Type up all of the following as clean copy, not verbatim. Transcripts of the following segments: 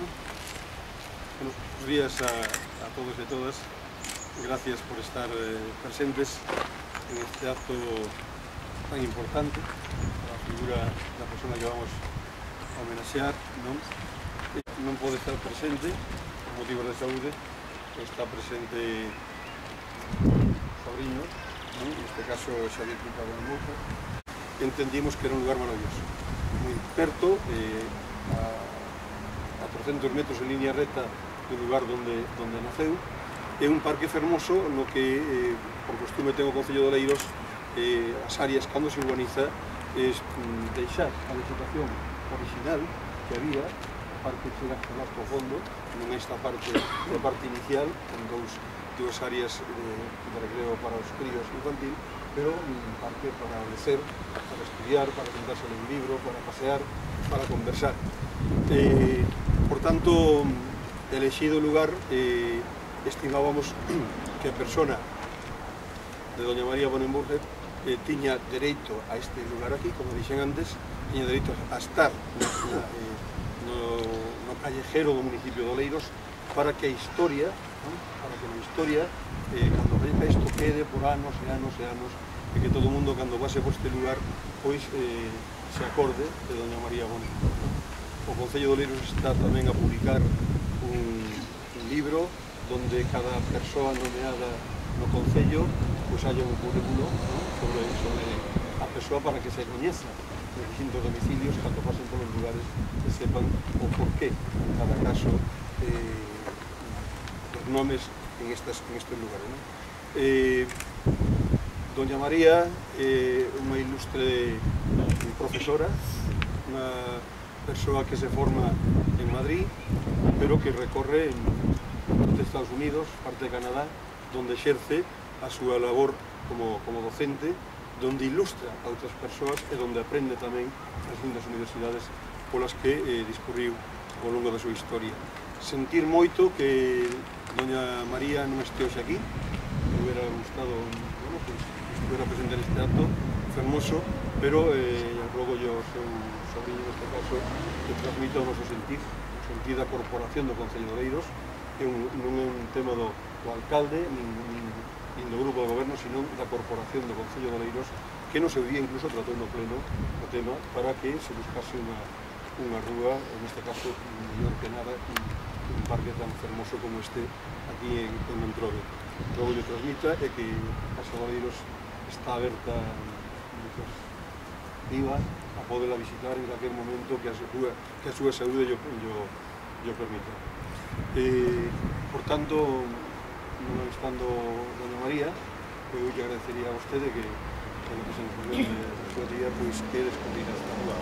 Buenos días a todos y a todas. Gracias por estar presentes en este acto tan importante. La figura da persona que vamos a homenaxear non pode estar presente por motivos de saúde. Está presente sobriño, neste caso Xavier Pintado de Mouza. Entendimos que era un lugar maravilloso, moi perto, a 400 metros en línea recta do lugar donde naceu. É un parque fermoso no que, por costume, ten o Concello de Oleiros as áreas cando se urbaniza es deixar a vegetación original que había. O parque chega hasta más profundo, non esta parte inicial, con dúas áreas de recreo para os críos infantil, pero un parque para agradecer, para estudiar, para sentarse a ler un libro, para pasear, para conversar. Por tanto, elegido o lugar, estimábamos que a persona de Doña María Bonenburger tiña dereito a este lugar aquí, como dixen antes, tiña dereito a estar no callejero do municipio de Oleiros, para que a historia, cando veña isto, quede por anos e anos e anos, e que todo o mundo, cando pase por este lugar, pois se acorde de Doña María Bonenburger. O Concello de Oleiros está tamén a publicar un libro donde cada persoa nomeada no Concello pois haya un currículo sobre a persoa, para que se coñeza os distintos domicilios cando pasen polos lugares, que sepan o porqué en cada caso os nomes en estes lugares. Doña María é unha ilustre profesora, unha persoa que se forma en Madrid, pero que recorre en parte de Estados Unidos, parte de Canadá, donde exerce a súa labor como docente, donde ilustra a outras persoas e donde aprende tamén as distintas universidades polas que discurriu ao longo da súa historia. Sentir moito que Doña María non este hoxe aquí, me hubiera gustado que estuviera presente neste acto fermoso, pero rogo yo ao seu sobriño neste caso que transmita o noso sentir da corporación do Concello de Oleiros, que non é un tema do alcalde nin do grupo de goberno, sino da corporación do Concello de Oleiros, que no seu día incluso tratou no pleno o tema para que se buscase unha rúa, en este caso mellor que nada, un parque tan fermoso como este aquí en Montrobe. Logo lle transmita é que a Casa de Oleiros está aberta viva a poderla visitar en calquer momento que a súa saúde yo permita. Por tanto, non estando Doña María, eu que agradecería a vostede que en representación da súa tía pois que descubrir esta rúa.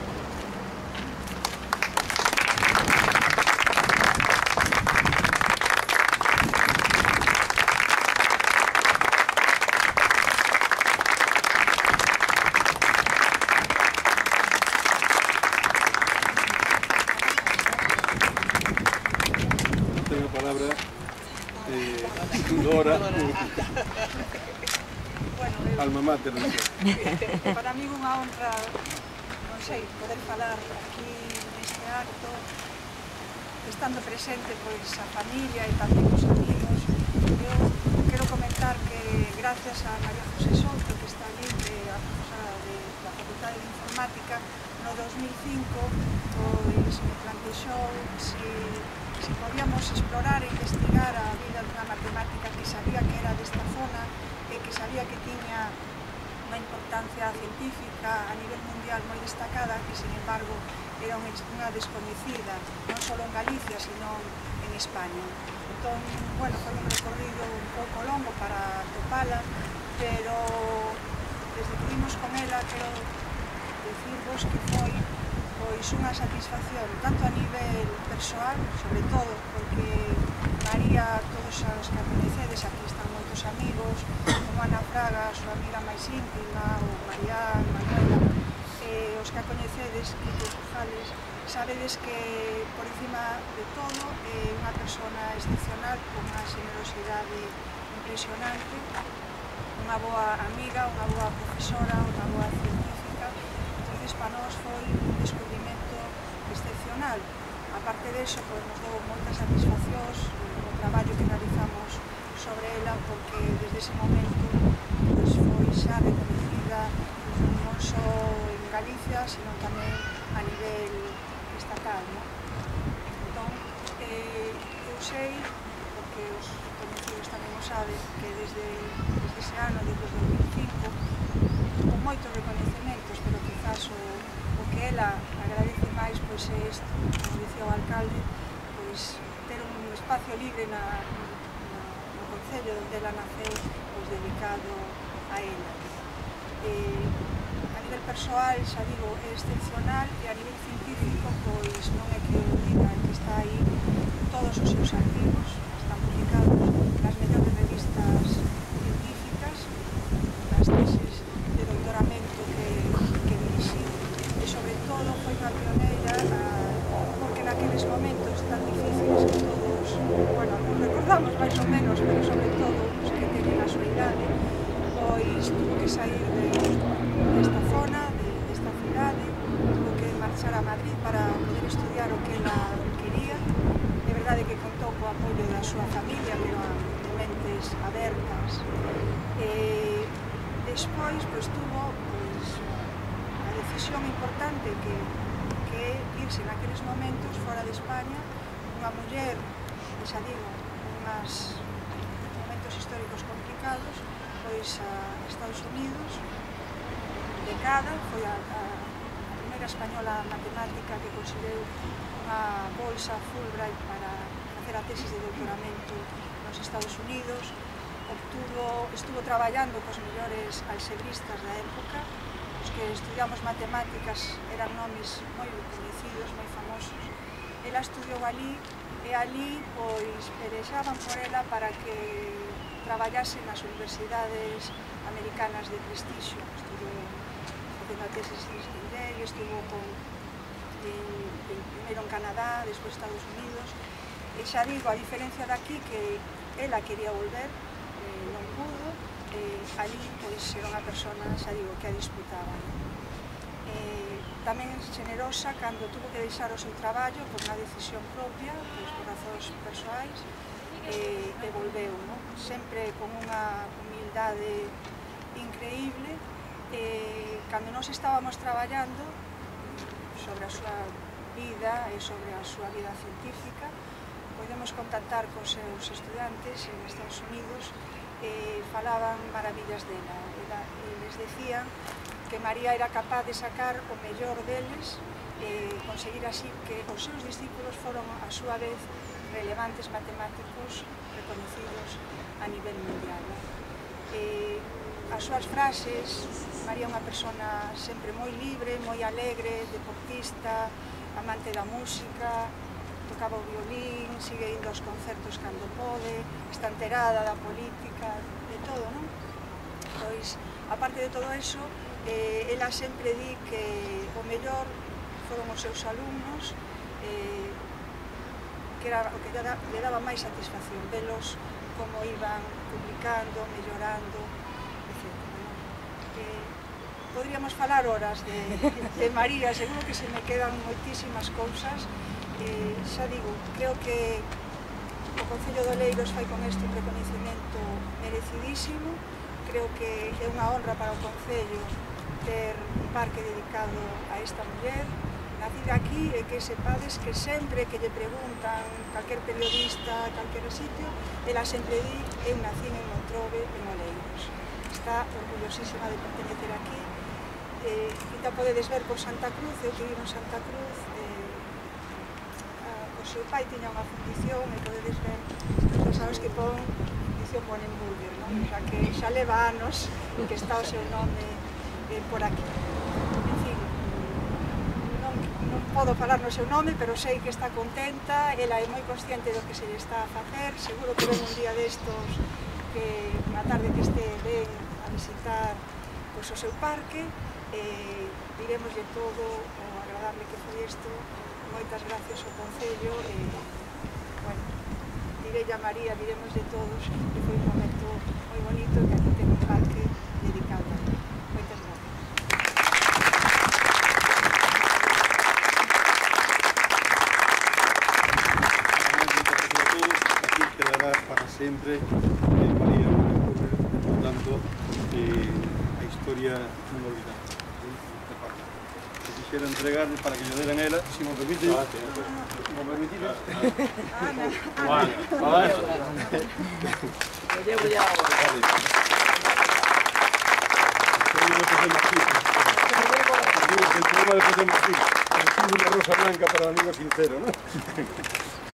Tengo a palabra Dora, alma mater. Para mí unha honra, non sei, poder falar aquí neste acto, estando presente pois a familia e tamén os amigos. Eu quero comentar que gracias a María José Souto, que está ali, que é a profesora da Facultade de Informática, no 2005 pois me plantexou se podíamos explorar e investigar a vida dunha matemática que sabía que era desta zona e que sabía que tiña unha importancia científica a nivel mundial moi destacada, que, sin embargo, era unha descoñecida, non só en Galicia, sino en España. Entón, bueno, foi un recorrido un pouco longo para topala, pero desde que vimos con ela, quero decirvos que foi pois unha satisfacción, tanto a nivel persoal, sobre todo, porque María, todos os que a coñecedes, aquí están moitos amigos, como Ana Fraga, a súa amiga máis íntima, ou Marián, Manuela, os que a coñecedes, Quique Pujales, sabedes que, por encima de todo, é unha persona excepcional, con unha generosidade impresionante, unha boa amiga, unha boa profesora, unha boa científica. Entonces, para nós foi un descubrimento excepcional. Aparte deso, pois, nos dou moitas satisfaccións o traballo que realizamos sobre ela, porque desde ese momento pois, foi xa reconhecida non só en Galicia, sino tamén a nivel estatal, non? Entón, eu sei, porque os conhecidos tamén o saben, que desde ese ano, desde 2005, con moitos reconhecementos, pero quizás o que ela agradece máis pois é isto, como dicía o alcalde, pois ter un espacio libre no concello onde ela naceu, pois dedicado a ela. A nivel persoal, xa digo, é excepcional, e a nivel científico, pois non é que o diga, que está aí todos os seus artigos, están publicados nas mellores revistas científicas, nas tesis de doutoramento que dirixiu, e sobre todo foi unha pioneira, porque naqueles momentos tan difíciles que todos, bueno, nos recordamos máis ou menos, pero sobre todo os que teñen a súa idade, pois tuvo que sair desta zona, desta cidade, tuvo que marchar a Madrid para poder estudiar o que ela quería. É verdade que contou co apoio da súa familia, que eran de mentes abertas. Despois, pois, tuvo a decisión importante que é irse naqueles momentos fora de España, unha muller, xa digo, unhas momentos históricos complicados, pois a Estados Unidos, becada, foi a primeira española matemática que conseguiu unha bolsa Fulbright para facer a tesis de doutoramento nos Estados Unidos, estuvo traballando cos mellores alxebristas da época, os que estudiamos matemáticas eran nomes moi coñecidos, moi famosos. Ela estudiou ali, e ali pois pelexaban por ela para que traballase nas universidades americanas de prestixio. Estuvo facendo a tesis en Yale, estuvo primeiro en Canadá, despois Estados Unidos, e xa digo, a diferencia daqui, que ela quería volver, non pudo, ali pois era unha persona, xa digo, que a disputaba. Tamén generosa, cando tuvo que deixar o seu traballo por unha decisión propia, pois por razóns persoais, e volveu, sempre con unha humildade increíble. Cando nós estábamos traballando sobre a súa vida e sobre a súa vida científica, podemos contactar cos seus estudantes en Estados Unidos e falaban maravillas dela. E les decían que María era capaz de sacar o mellor deles e conseguir así que os seus discípulos foron a súa vez relevantes matemáticos reconocidos a nivel mundial. As súas frases, María é unha persona sempre moi libre, moi alegre, deportista, amante da música, tocaba o violín, sigue indo aos concertos cando pode, está enterada da política, de todo, non? Pois, aparte de todo eso, ela sempre di que o mellor foron os seus alumnos, que era o que lle daba máis satisfacción, velos como iban publicando, mellorando, etc. Podríamos falar horas de María, seguro que se me quedan moitísimas cousas. Xa digo, creo que o Concello de Oleiros fai con este un reconhecemento merecidísimo. Creo que é unha honra para o Concello ter un parque dedicado a esta muller, nacida aquí, e que sepades que sempre que lle preguntan calquer periodista, calquer sitio, ela sempre di: eu nací en Montrobe, en Oleiros. Está orgullosísima de pertenecer aquí. Quizá podedes ver por Santa Cruz, eu que vivo en Santa Cruz, o seu pai tiña unha fundición, e podedes ver, non sabes que pon fundición Bonenburger, non? O sea, que xa leva anos que está o seu nome por aquí. En fin, non podo falar no seu nome, pero sei que está contenta, ela é moi consciente do que se lle está a facer, seguro que ven un día destos, que unha tarde que este ven a visitar o seu parque, diremoslle todo o agradable que foi isto. Moitas gracias ao Concello, e, bueno, direi a María, diremoslle todos que foi un momento moi bonito, que aquí ten un parque dedicado a ela. Moitas gracias. sempre María Correr, por tanto, a historia non olvidada. Se quixera entregarle para que lle deran ela, se me permite, me permite. Lo llevo ya ahora. El problema de José Martín, una rosa blanca para el amigo sincero, ¿no?